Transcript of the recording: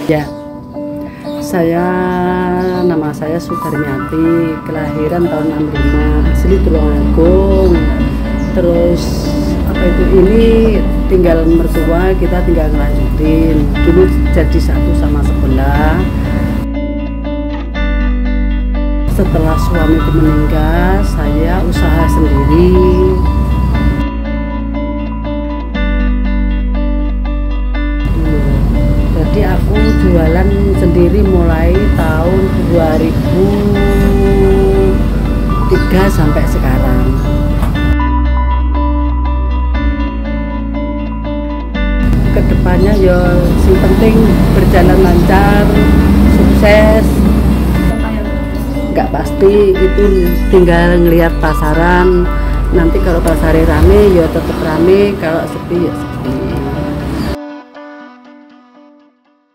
Ya, nama saya Sudarmiati, kelahiran tahun 65, asli Tulungagung. Terus ini tinggal mertua, kita tinggal ngelanjutin. Dulu jadi satu sama sebelah. Setelah suamiku meninggal, saya usaha sendiri. Jadi aku jualan sendiri mulai tahun 2003 sampai sekarang. Kedepannya ya yang penting berjalan lancar, sukses. Nggak pasti, itu tinggal ngelihat pasaran. Nanti kalau pasarnya rame ya tetap rame, kalau sepi ya sepi.